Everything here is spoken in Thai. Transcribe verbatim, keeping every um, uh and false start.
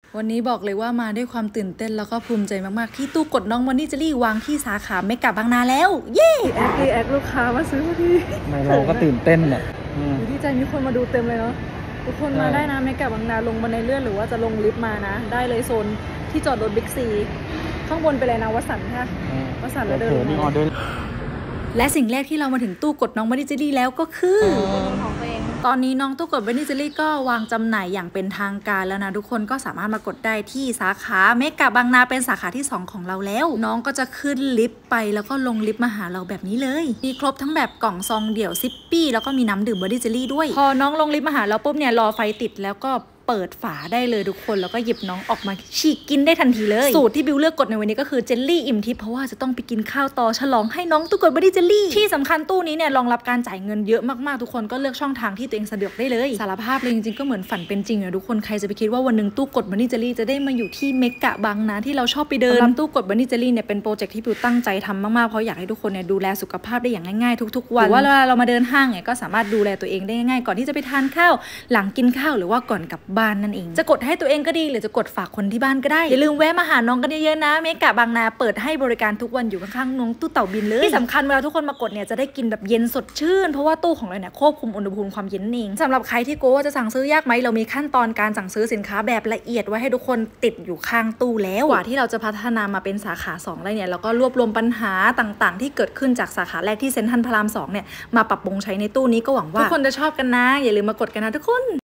วันนี้บอกเลยว่ามาด้วยความตื่นเต้นแล้วก็ภูมิใจมากๆที่ตู้กดน้องมอนนี่เจลลี่วางที่สาขาเมกะบางนาแล้วเย้แอคแอคลูกค้ามาซื้อพอดีเราก็ตื่นเต้นอ่ะดีใจมีคนมาดูเต็มเลยเนาะทุกคนมาได้นะเมกะบางนาลงบันไดเลื่อนหรือว่าจะลงลิฟต์มานะได้เลยโซนที่จอดรถบิ๊กซีข้างบนไปเลยนะวัสันค่ะวัสันแล้วเดินลงมาและสิ่งแรกที่เรามาถึงตู้กดน้องมอนนี่เจลลี่แล้วก็คือตอนนี้น้องตู้กดมอนนี่เจลลี่ก็วางจำหน่ายอย่างเป็นทางการแล้วนะทุกคนก็สามารถมากดได้ที่สาขาเมกะบางนาเป็นสาขาที่สองของเราแล้วน้องก็จะขึ้นลิฟต์ไปแล้วก็ลงลิฟต์มาหาเราแบบนี้เลยมีครบทั้งแบบกล่องซองเดี่ยวซิปปี้แล้วก็มีน้ำดื่มมอนนี่เจลลี่ด้วยพอน้องลงลิฟต์มาหาเราปุ๊บเนี่ยรอไฟติดแล้วก็เปิดฝาได้เลยทุกคนแล้วก็หยิบน้องออกมาฉีกกินได้ทันทีเลยสูตรที่บิวเลือกกดในวันนี้ก็คือเจลลี่อิ่มทิพย์เพราะว่าจะต้องไปกินข้าวต่อฉลองให้น้องตู้กดมอนนี่เจลลี่ที่สำคัญตู้นี้เนี่ยรองรับการจ่ายเงินเยอะมากๆทุกคนก็เลือกช่องทางที่ตัวเองสะดวกได้เลยสารภาพเลยจริงๆก็เหมือนฝันเป็นจริงอะทุกคนใครจะไปคิดว่าวันนึงตู้กดมอนนี่เจลลี่จะได้มาอยู่ที่เมกะบางนาที่เราชอบไปเดินตู้กดมอนนี่เจลลี่เนี่ยเป็นโปรเจกต์ที่บิวตั้งใจทำมากๆเพราะอยากให้ทุกคนเนี่ยดูแลสุขภาพได้อย่างง่ายๆทุกๆวันว่าเวลาเรามาเดินห้างเนี่ยก็สามารถดูแลตัวเองได้ง่ายๆก่อนที่จะไปทานข้าวหลังกินข้าวหรือว่าก่อนกลับบ้านนั่นเองจะกดให้ตัวเองก็ดีหรือจะกดฝากคนที่บ้านก็ได้อย่าลืมแวะมาหาน้องกันเยอะๆนะเมกะบางนาเปิดให้บริการทุกวันอยู่ข้างๆน้องตู้เต่าบินเลยที่สำคัญเวลาทุกคนมากดเนี่ยจะได้กินแบบเย็นสดชื่นเพราะว่าตู้ของเราเนี่ยควบคุมอุณหภูมิความเย็นเองสำหรับใครที่กลัวว่าจะสั่งซื้อยากไหมเรามีขั้นตอนการสั่งซื้อสินค้าแบบละเอียดไว้ให้ทุกคนติดอยู่ข้างตู้แล้วกว่าที่เราจะพัฒนามาเป็นสาขาสองเลยเนี่ยเราก็รวบรวมปัญหาต่างๆที่เกิดขึ้นจากสาขาแรกที่เซ็นทรัลพระรามสองเนี่ยมาปรับปรุงใช้ในตู้นี้ก็หวังว่าทุกคนจะชอบกันนะอย่าลืมมากดกันนะทุกคน